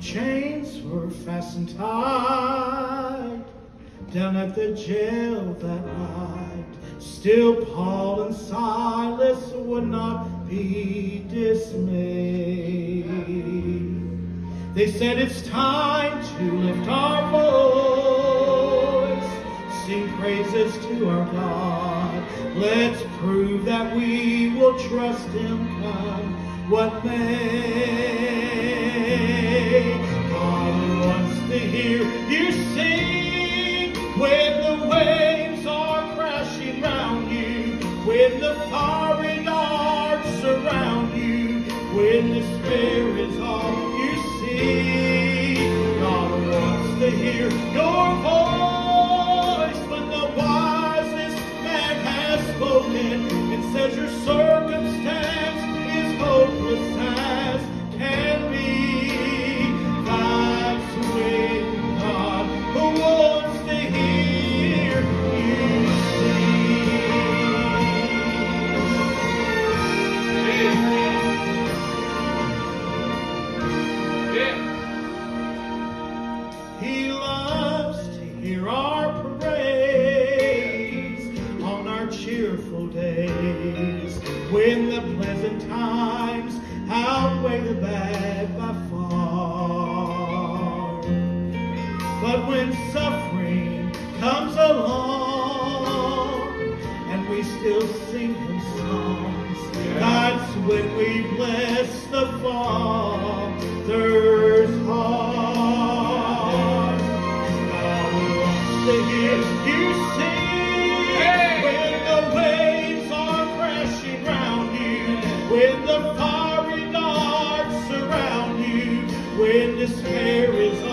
Chains were fastened tight down at the jail that night. Still Paul and Silas would not be dismayed. They said it's time to lift our voice, sing praises to our God. Let's prove that we will trust Him come what may. God wants to hear you sing when the waves are crashing round you, when the fiery darts surround you, when despair is all you see. God wants to hear your voice when the wisest man has spoken and says your circumstance is hopeless as can be. That's when God wants to hear you sing. He loves to hear our praise on our cheerful days, when the pleasant times outweigh the bad by far. But when suffering comes along and we still sing Him songs, that's when we bless the Father's heart. God wants to hear you sing when the waves are crashing round you, when the fiery darts surround you, when despair is